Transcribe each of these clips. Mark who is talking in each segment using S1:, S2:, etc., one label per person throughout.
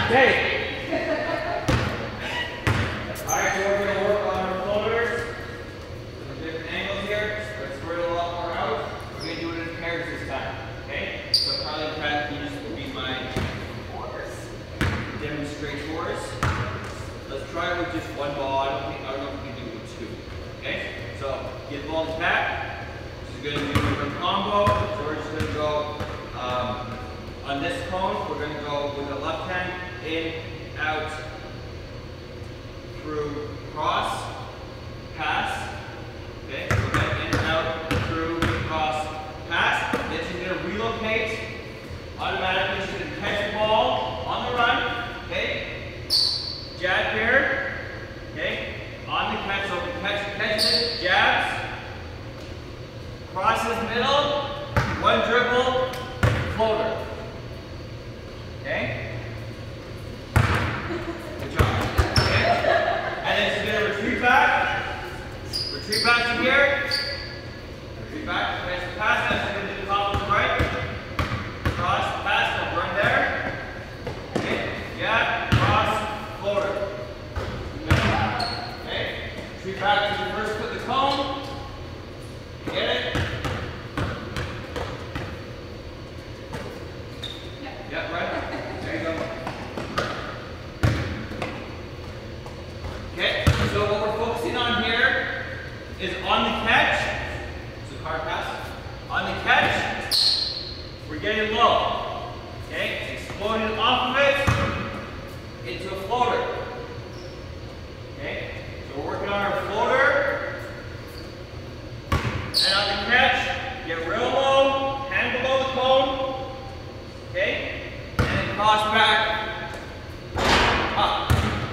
S1: Okay. Alright, so we're going to work on our floaters. Some different angles here. Let's spread it a lot more out. We're going to do it in pairs this time. Okay? So Carly and Pat, these will be my demonstrate for us. Let's try it with just one ball. I don't know if we can do it with two. Okay? So get the ball to Pat. This is going to be a combo. So we're just going to go on this cone. We're going to go with the left hand in, out, through, cross, pass. Okay, so then in, out, through, cross, pass. Then she's going to relocate. Automatically, she's going to catch the ball on the run. Okay, jab here. Okay, on the catch, so catch it, jabs, crosses middle, one dribble, floater. Okay. Good job. And then she's going to retreat back to here, retreat back, finish the pass, now she's going to do the top of the right, cross, pass, now run there, okay, jab, cross, floater, okay, retreat back to the first, put the cone, get it, yeah, right, there you go. Okay, so what we're focusing on here is on the catch. It's a card pass. On the catch, we're getting low. Okay, exploding off of it into a floater. Okay, so we're working on our floater. And on the catch, get real low, hand below the cone. Okay, and then cross back up.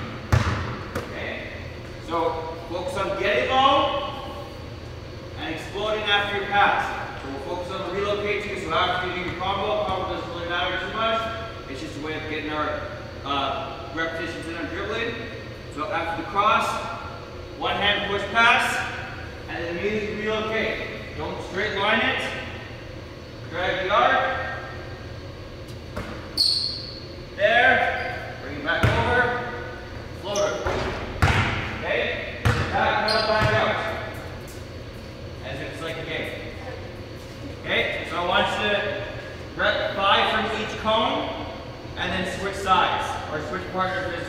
S1: So focus on getting low and exploding after your pass. So we'll focus on the relocate too. So after you do your combo doesn't really matter too much. It's just a way of getting our repetitions in on dribbling. So after the cross, one hand push pass, and then immediately relocate. Don't straight line it. Drag the arc. There. Bring it back over. Floater. Okay? Back, pedal back out. As if it's like a game. Okay? So I want you to rep 5 from each cone and then switch sides or switch partners